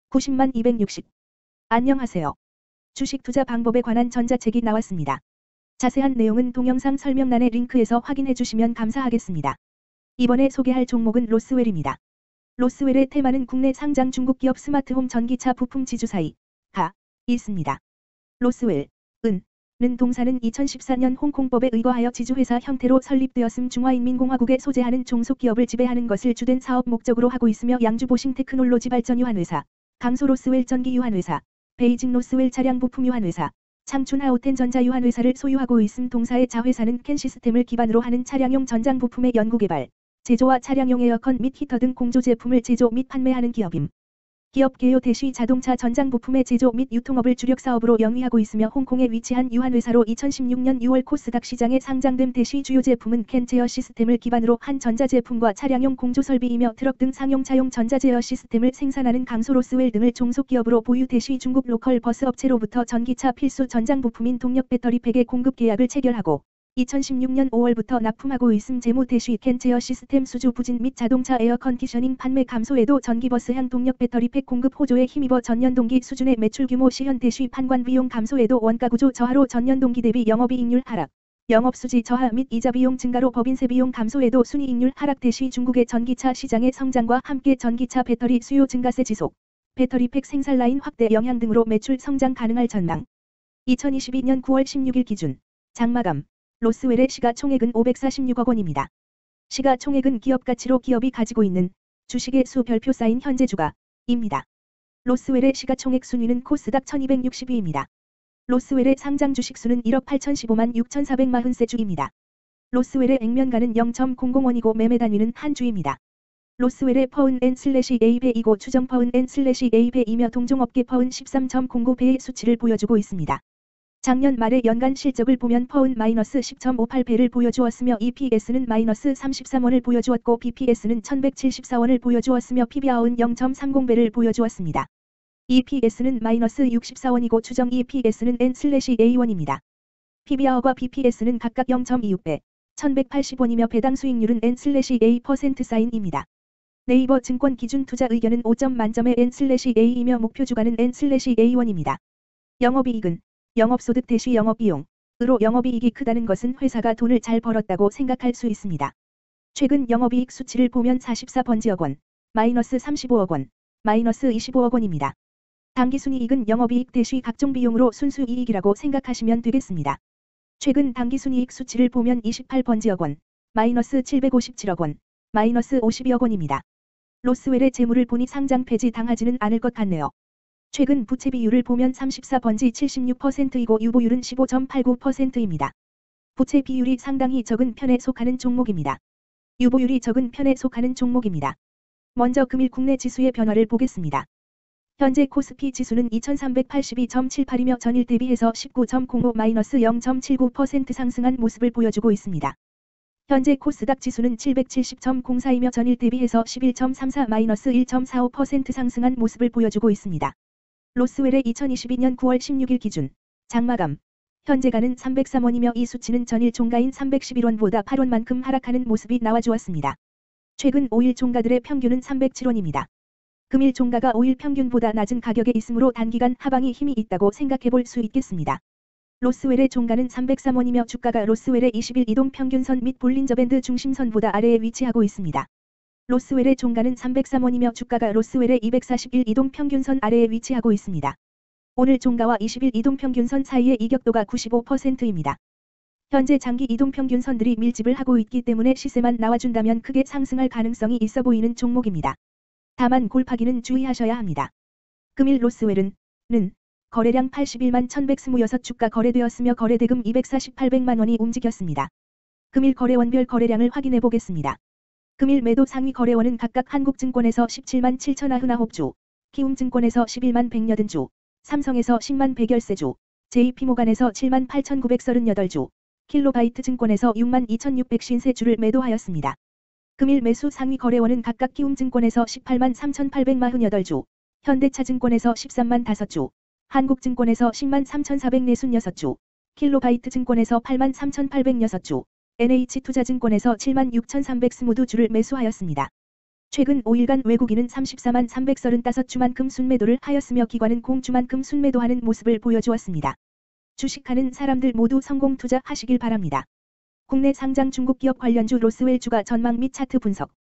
90만 260. 안녕하세요. 주식 투자 방법에 관한 전자책이 나왔습니다. 자세한 내용은 동영상 설명란의 링크에서 확인해 주시면 감사하겠습니다. 이번에 소개할 종목은 로스웰입니다. 로스웰의 테마는 국내 상장 중국 기업 스마트홈 전기차 부품 지주사이가 있습니다. 로스웰, 는 동사는 2014년 홍콩법에 의거하여 지주회사 형태로 설립되었음 중화인민공화국에 소재하는 종속기업을 지배하는 것을 주된 사업 목적으로 하고 있으며 양주 보싱 테크놀로지 발전 유한회사, 강소 로스웰 전기 유한회사, 베이징 로스웰 차량 부품 유한회사, 창춘 하오텐 전자 유한회사를 소유하고 있음. 동사의 자회사는 캔 시스템을 기반으로 하는 차량용 전장 부품의 연구개발, 제조와 차량용 에어컨 및 히터 등 공조 제품을 제조 및 판매하는 기업임. 기업 개요 대시 자동차 전장 부품의 제조 및 유통업을 주력 사업으로 영위하고 있으며 홍콩에 위치한 유한회사로 2016년 6월 코스닥 시장에 상장됨. 대시 주요 제품은 캔 제어 시스템을 기반으로 한 전자제품과 차량용 공조 설비이며 트럭 등 상용차용 전자제어 시스템을 생산하는 강소 로스웰 등을 종속기업으로 보유. 대시 중국 로컬 버스 업체로부터 전기차 필수 전장 부품인 동력 배터리 팩의 공급 계약을 체결하고 2016년 5월부터 납품하고 있음. 재무 대시 캔 제어 시스템 수주 부진 및 자동차 에어 컨디셔닝 판매 감소에도 전기버스향 동력 배터리 팩 공급 호조에 힘입어 전년 동기 수준의 매출 규모 시현 대시 판관 비용 감소에도 원가 구조 저하로 전년 동기 대비 영업이익률 하락, 영업수지 저하 및 이자 비용 증가로 법인세 비용 감소에도 순이익률 하락. 대시 중국의 전기차 시장의 성장과 함께 전기차 배터리 수요 증가세 지속, 배터리 팩 생산 라인 확대 영향 등으로 매출 성장 가능할 전망. 2022년 9월 16일 기준 장마감 로스웰의 시가총액은 546억 원입니다. 시가총액은 기업가치로 기업이 가지고 있는 주식의 수 별표 쌓인 현재 주가입니다. 로스웰의 시가총액 순위는 코스닥 1260위입니다. 로스웰의 상장 주식수는 1억 8015만 6440세주입니다. 로스웰의 액면가는 0.001이고 매매 단위는 한 주입니다. 로스웰의 퍼은/A배이고 추정 퍼은/A배이며 동종업계 퍼은 13.09배의 수치를 보여주고 있습니다. 작년 말의 연간 실적을 보면 퍼은 -10.58배를 보여주었으며 EPS는 -33원을 보여주었고 BPS는 1174원을 보여주었으며 PBR은 0.30배를 보여주었습니다. EPS는 -64원이고 추정 EPS는 N/A1입니다. PBR과 BPS는 각각 0.26배, 1180원이며 배당 수익률은 N/A%입니다. 네이버 증권 기준 투자 의견은 5점 만점의 N/A이며 목표 주가는 N/A1입니다. 영업이익은 영업소득 대시 영업비용으로 영업이익이 크다는 것은 회사가 돈을 잘 벌었다고 생각할 수 있습니다. 최근 영업이익 수치를 보면 44번지억 원, -35억 원, -25억 원입니다. 당기순이익은 영업이익 대시 각종 비용으로 순수이익이라고 생각하시면 되겠습니다. 최근 당기순이익 수치를 보면 28번지억 원, -757억 원, -52억 원입니다. 로스웰의 재물을 보니 상장 폐지 당하지는 않을 것 같네요. 최근 부채 비율을 보면 34번지 76%이고 유보율은 15.89%입니다. 부채 비율이 상당히 적은 편에 속하는 종목입니다. 유보율이 적은 편에 속하는 종목입니다. 먼저 금일 국내 지수의 변화를 보겠습니다. 현재 코스피 지수는 2382.78이며 전일 대비해서 19.05-0.79% 상승한 모습을 보여주고 있습니다. 현재 코스닥 지수는 770.04이며 전일 대비해서 11.34-1.45% 상승한 모습을 보여주고 있습니다. 로스웰의 2022년 9월 16일 기준 장마감 현재가는 303원이며 이 수치는 전일 종가인 311원보다 8원만큼 하락하는 모습이 나와주었습니다. 최근 5일 종가들의 평균은 307원입니다. 금일 종가가 5일 평균보다 낮은 가격에 있으므로 단기간 하방이 힘이 있다고 생각해볼 수 있겠습니다. 로스웰의 종가는 303원이며 주가가 로스웰의 20일 이동평균선 및 볼린저밴드 중심선보다 아래에 위치하고 있습니다. 로스웰의 종가는 303원이며 주가가 로스웰의 241 이동평균선 아래에 위치하고 있습니다. 오늘 종가와 20일 이동평균선 사이의 이격도가 95%입니다. 현재 장기 이동평균선들이 밀집을 하고 있기 때문에 시세만 나와준다면 크게 상승할 가능성이 있어 보이는 종목입니다. 다만 골파기는 주의하셔야 합니다. 금일 로스웰은 거래량 81만 1126 주가 거래되었으며 거래대금 248백만 원이 움직였습니다. 금일 거래원별 거래량을 확인해 보겠습니다. 금일 매도 상위 거래원은 각각 한국증권에서 17만 7,099주, 키움증권에서 11만 180주, 삼성에서 10만 100열세주, JP모간에서 7만 8,938주, 킬로바이트 증권에서 6만 2,653주를 매도하였습니다. 금일 매수 상위 거래원은 각각 키움증권에서 18만 3,848주, 현대차증권에서 13만 5주, 한국증권에서 10만 3,446주, 킬로바이트 증권에서 8만 3,806주, NH투자증권에서 7만 6,320주를 매수하였습니다. 최근 5일간 외국인은 34만 335주만큼 순매도를 하였으며 기관은 공주만큼 순매도하는 모습을 보여주었습니다. 주식하는 사람들 모두 성공 투자하시길 바랍니다. 국내 상장 중국 기업 관련주 로스웰 주가 전망 및 차트 분석.